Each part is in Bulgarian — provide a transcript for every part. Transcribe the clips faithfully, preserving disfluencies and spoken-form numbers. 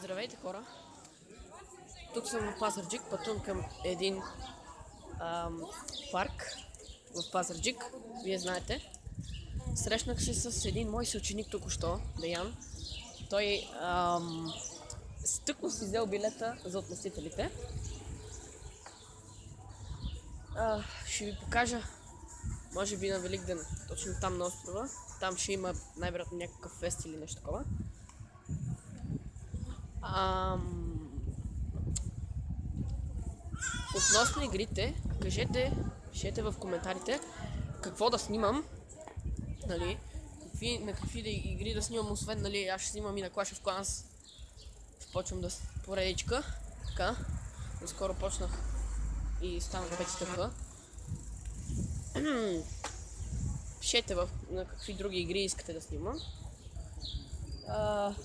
Здравейте, хора! Тук съм в Пазарджик, пътувам към един ам, парк в Пазарджик, вие знаете. Срещнах се с един мой съученик току-що, Деян. Той ам, стъкно си взел билета за отместителите. А, ще ви покажа, може би на Великден, точно там на острова. Там ще има най-вероятно някакъв фест или нещо такова. Ам... Относно игрите, кажете, пишете в коментарите какво да снимам, нали, какви, на какви да игри да снимам, освен, нали, аз ще снимам и на Clash of Clans. Ще почвам да поредичка, така, скоро почнах и станах пет стъпка. Пишете в, на какви други игри искате да снимам. А...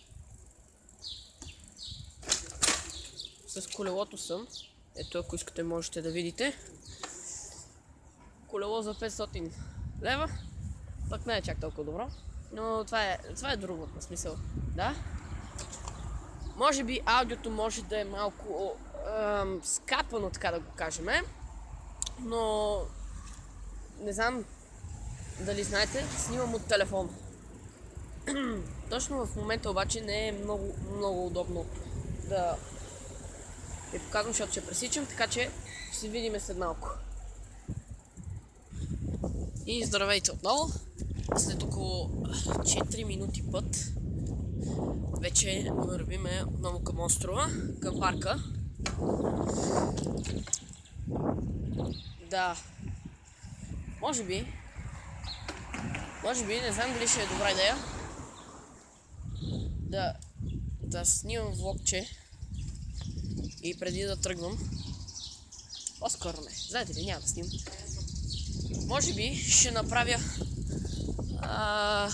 С колелото съм. Ето, ако искате, можете да видите. Колело за петстотин лева. Пък не е чак толкова добро. Но това е, това е друго, на смисъл. Да. Може би аудиото може да е малко ем, скапано, така да го кажем. Но не знам дали знаете, снимам от телефон. Точно в момента обаче не е много, много удобно да ви показвам, защото ще пресичам, така че ще се видим след малко. И здравейте отново. След около четири минути път вече вървиме отново към острова, към парка. Да. Може би, може би, не знам дали ще е добра идея да, да снимам влогче и преди да тръгвам. По-скоро не. Знаете ли, няма да снимам. Може би ще направя а...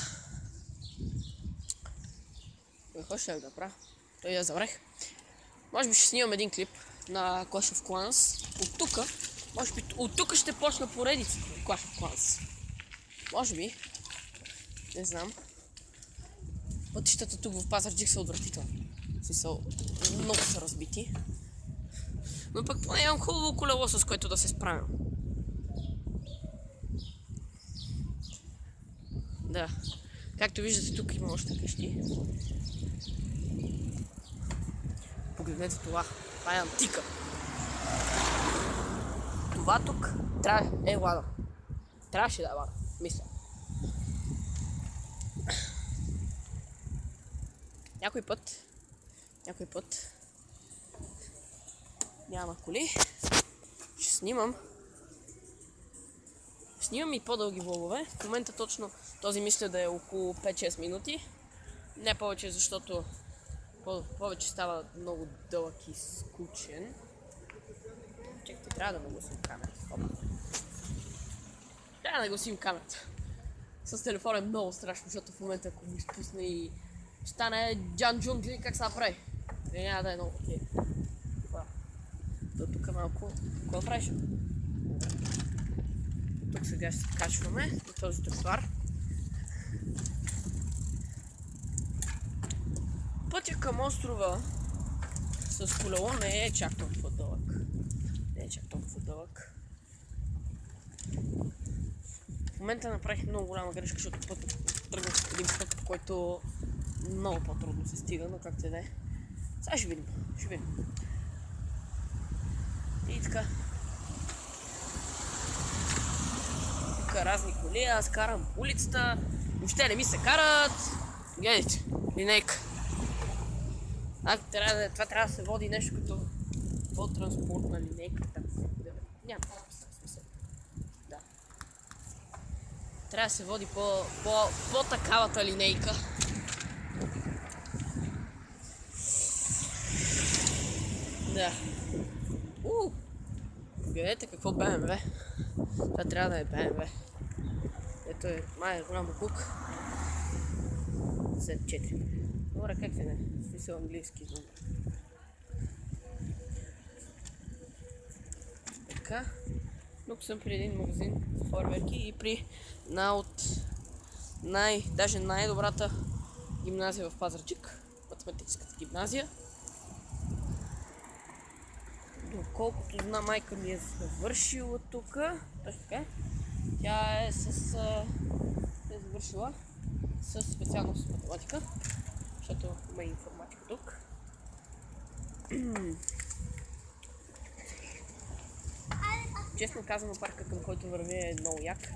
какво ще да правя? Той я забрах. Може би ще снимам един клип на Clash of Clans. От тука, може би от тук ще почна поредицата на Clash of Clans. Може би. Не знам. Пътищата тук в Пазарджик са отвратителни. Са много са разбити. Но пък поне имам хубаво колело, с което да се справям. Да. Както виждате, тук има още къщи. Погледнете това. Това е антика. Това тук трябва... Е, лада. Трябваше да е лада. Мисля. Някой път... Някой път... Няма коли. Ще снимам. Снимам и по-дълги влогове. В момента точно този мисля да е около пет-шест минути. Не повече, защото повече става много дълъг и скучен. Чекайте, трябва да нагласим камерата. Трябва да нагласим камерата. С телефона е много страшно, защото в момента ако го изпусне и стане Джан Джунгли, как се прави? Не, няма да е много окей. До тук малко, какво правиш? Тук сега ще се качваме на този тротуар. Пътя към острова с колело не е чак толкова дълъг. Не е чак толкова дълъг. В момента направих много голяма грешка, защото пътя тръгнах с един път, в който много по-трудно се стига, но както и да е. Сега ще видим. Ще видим. И така. Тук разни коли, аз карам улицата. Въобще не ми се карат. Гледайте, линейка. А, трябва да, това трябва да се води нещо като по-транспортна линейка. Там. Няма смисъл. Да. Трябва да се води по, по, по такавата линейка. Да. Уу! Гледайте какво Б М В. Това трябва да е Б М В. Ето е, май е голям буклук. зет четири. Добре, как се не? Смисъл английски. Така. Тук съм при един магазин за фойерверки и при една от най, даже най-добрата гимназия в Пазарджик. математическата гимназия. Доколкото знам, майка ми е завършила тук. Точно така. Тя е с... е завършила с специалност математика, защото има и информатика тук. Честно казано, парка, към който вървя, е много як.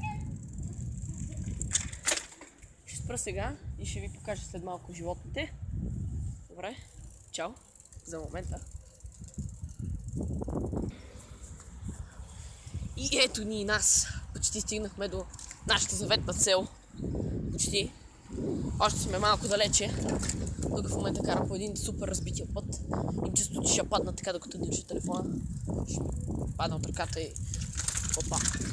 Ще спра сега и ще ви покажа след малко животните. Добре, чао за момента. И ето ни и нас. Почти стигнахме до нашата заветна цел. Почти. Още сме малко далече. Тук в момента карам по един супер разбития път. И често че ще падна така, докато държа телефона. Ще падна от ръката и... Опа.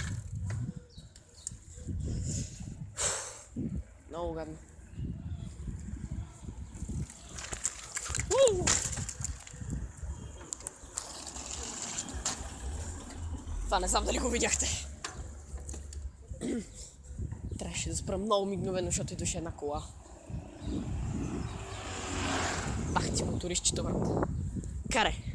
Много гадно. Това не знам дали го видяхте. Трябваше да спра много мигновено, защото идваше една кола. Ах ти мотористчето, брат. Карай!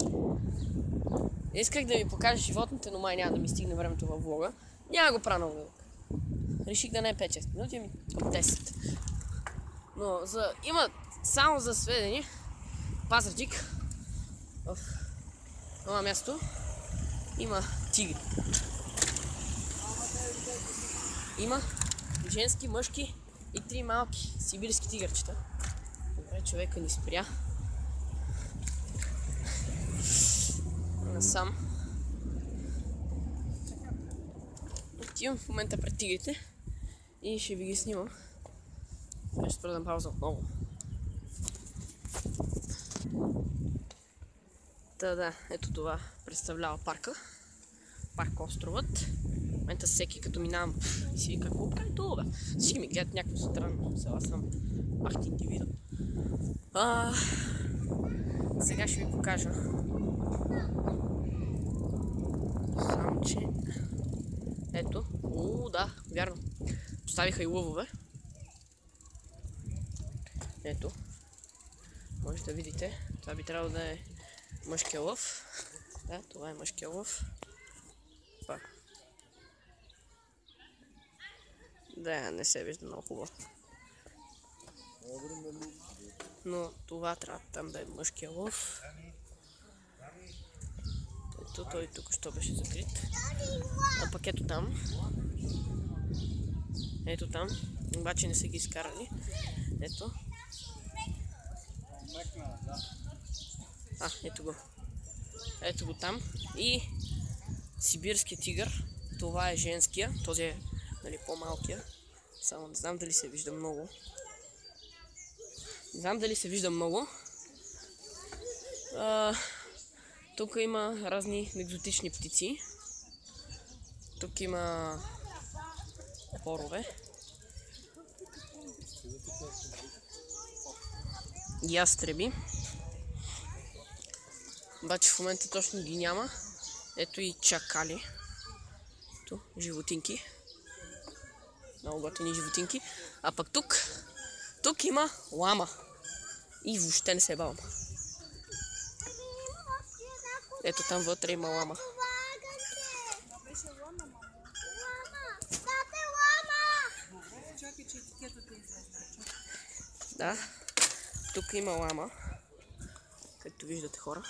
Исках да ви покажа животните, но май няма да ми стигне времето във влога. Няма го правя много дълъг. Реших да не е пет-шест минути, ами десет. Но за... има само за сведение Пазарджик, в това място има тигри. Има женски, мъжки и три малки сибирски тигърчета. Добре, човека ни спря. Насам. Отивам в момента пред тигрите и ще ви ги снимам. Ще спра да пауза отново. Та да, ето това представлява парка. Парк Островът. В момента всеки като минавам и си вика, какво прави това, бе? Всички ми гледат някакво странно. Сега съм ах ти индивидът. А, сега ще ви покажа. Само че... Ето. Уу, да, вярно. Поставиха и лъвове. Ето. Може да видите. Това би трябвало да е мъжкия лъв. Да, това е мъжкия лъв. Това. Да, не се вижда много хубаво. Но това трябва там да е мъжкия лъв. Ето, той тук що беше закрит. А пък ето там. Ето там. Обаче не са ги изкарали. Ето. А, ето го. Ето го там. И сибирския тигър. Това е женския. Този е, нали, по-малкия. Само не знам дали се вижда много. Не знам дали се вижда много. А, тук има разни екзотични птици. Тук има борове. Ястреби. Обаче в момента точно ги няма. Ето и чакали. Ето, животинки. Много готини животинки. А пък тук, тук има лама. И въобще не се бавам. Ето там вътре има лама. Да, тук има лама. Както виждате, хора.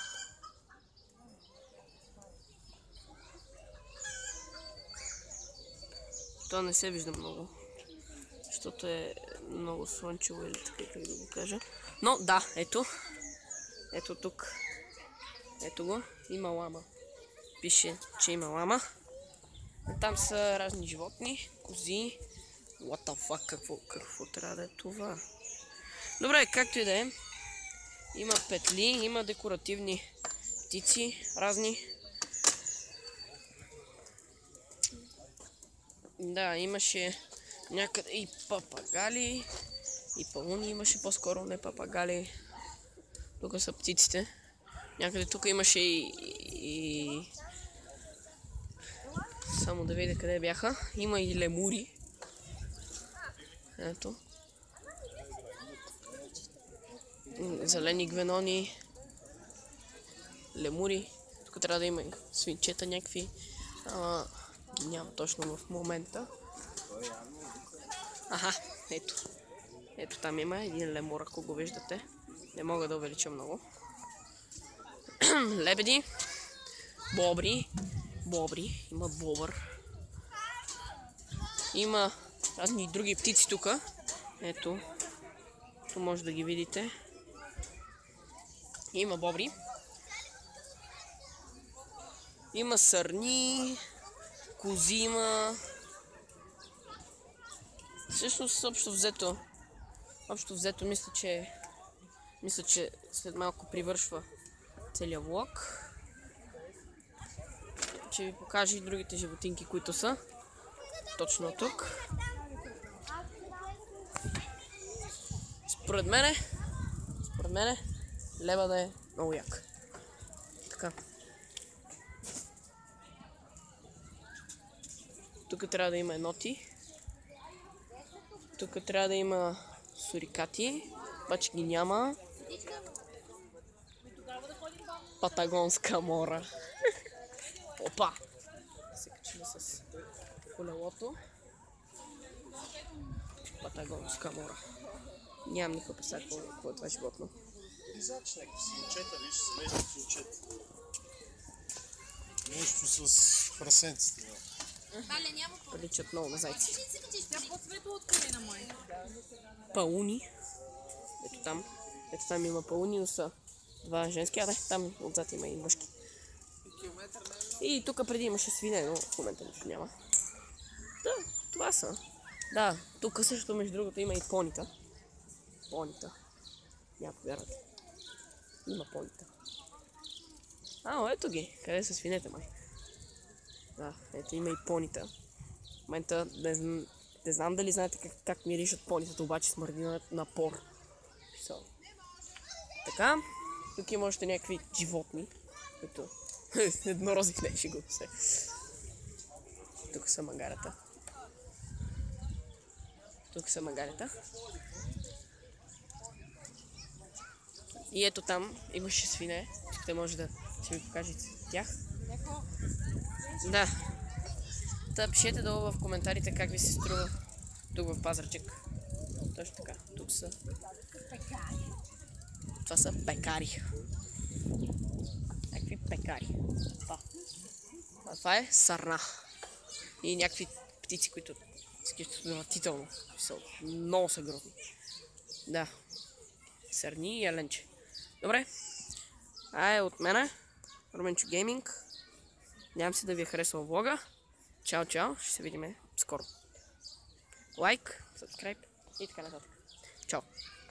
То не се вижда много, защото е много слънчево или така, как да го кажа. Но да, ето. Ето тук. Ето го. Има лама. Пише, че има лама. Там са разни животни. Кози. What the fuck? Какво, какво трябва да е това? Добре, както и да е. Има петли, има декоративни птици, разни. Да, имаше някъде и папагали, и пауни имаше по-скоро, не папагали. Тук са птиците. Някъде тук имаше и, и... Само да видя къде бяха. Има и лемури. Ето. зелени гвенони, лемури. Тук трябва да има и свинчета някакви. Ама ги няма точно в момента. Аха, ето. Ето там има един лемур, ако го виждате. Не мога да увелича много. Лебеди. Бобри. Бобри. Има бобър. Има разни други птици тук. Ето. Тук може да ги видите. Има бобри. Има сърни. Кози има. Всъщност, общо взето, общо взето, мисля, че мисля, че след малко привършва целият влог. Ще ви покажа и другите животинки, които са точно тук. Според мене, според мене, лева да е много як. Така. Тук трябва да има еноти. Тук трябва да има сурикати, обаче ги няма. Патагонска мора. Опа! Се качим с колелото. Патагонска мора. Нямам никаква представа какво е това животно. Лизач някакви свинчета, виж, семейство свинчета. Нещо с прасенците. Приличат много на зайци. По-светло от колена мой. Пауни. Ето там. Ето там има пауни, но са два женски, а да, там отзад има и мъжки. И тук преди имаше свине, но в момента нищо няма. Да, това са. Да, тук също между другото има и понита. Понита. Няма повярвате. Има понита. А, ето ги. Къде са свинете, май? Да, ето има и понита. В момента не, не знам дали знаете как, как миришат понитата, обаче смърди на напор. So. Така, тук има още някакви животни, които еднорозик не ще го се. Тук са магарета. Тук са магарета. И ето там имаше свине. Искате може да си ми покажете тях. Да. Та пишете долу в коментарите как ви се струва тук в Пазарджик. Точно така. Тук са... Това са пекари. Някакви пекари. Това. А това е сарна. И някакви птици, които скищат отвратително. Много са грозни. Да. Сърни и еленче. Добре. А е от мене. Руменчо Гейминг. Надявам се да ви е харесал влога. Чао, чао. Ще се видим скоро. Лайк, сабскрайб и така нататък. Чао.